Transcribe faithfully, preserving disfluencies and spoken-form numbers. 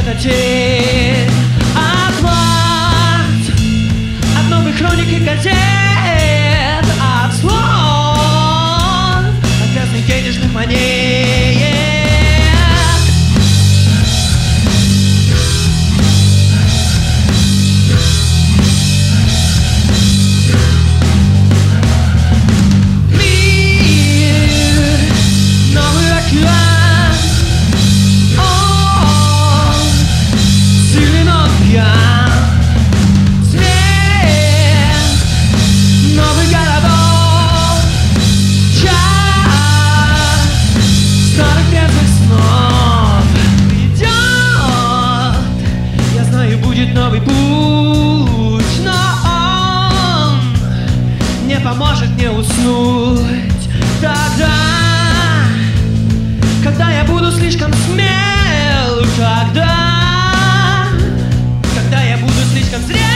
это тень от от новых хроник и газет, от слов, от грязных денежных монет. Новый путь, но он не поможет мне уснуть тогда, когда я буду слишком смел, когда, когда я буду слишком зрел.